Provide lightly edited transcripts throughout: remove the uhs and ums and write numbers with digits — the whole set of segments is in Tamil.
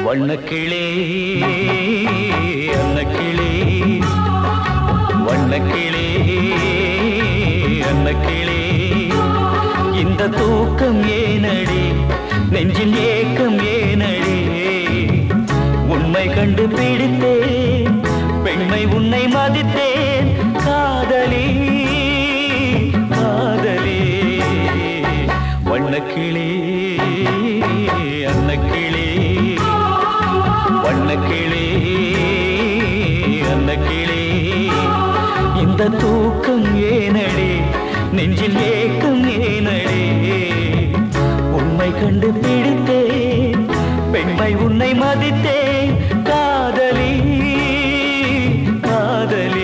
வண்ணக்கிளே அன்னக்கிளே வண்ணக்கிளே அன்னக்கிளே இந்த தூக்கம் ஏனடி நெஞ்சில் ஏக்கம் ஏனடி உண்மை கண்டு பிடித்தேன் பெண்மை உன்னை மதித்தேன் காதலி காதலி வண்ணக்கிளே அன்னக்கிளே வண்ணக்கிளே அன்னக்கிளே இந்த தூக்கம் ஏனடி நெஞ்சில் ஏக்கம் ஏனடி உண்மை கண்டு பிடித்தேன் பெண்மை உன்னை மதித்தேன் காதலி காதலி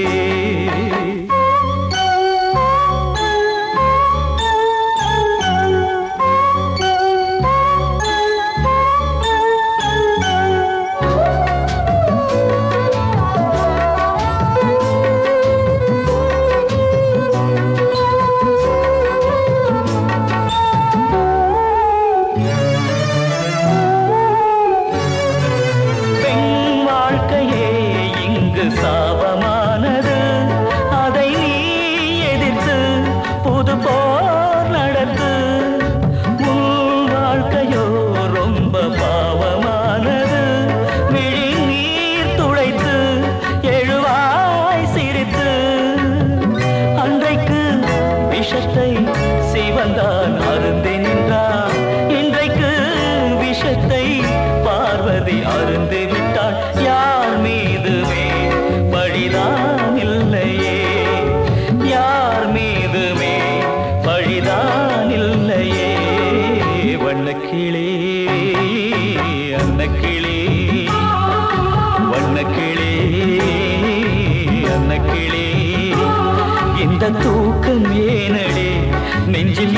சாபமானது அதை நீ எதிர்த்து புது போர் நடத்து உன் வாழ்க்கையோ ரொம்ப பாவமானது விழி நீர் துடைத்து எழுவாய் சிரித்து அன்றைக்கு விஷத்தை சிவந்தான் அருந்தி நின்றான் இன்றைக்கு விஷத்தை பார்வதி அருந்தி விட்டாள் யார் மீதுமே பழிதான் இல்லையே யார் மீதுமே பழிதான் இல்லையே வண்ணக்கிளே அன்னக்கிளே வண்ணக்கிளே அன்னக்கிளே இந்த தூக்கம் ஏனடி நெஞ்சில்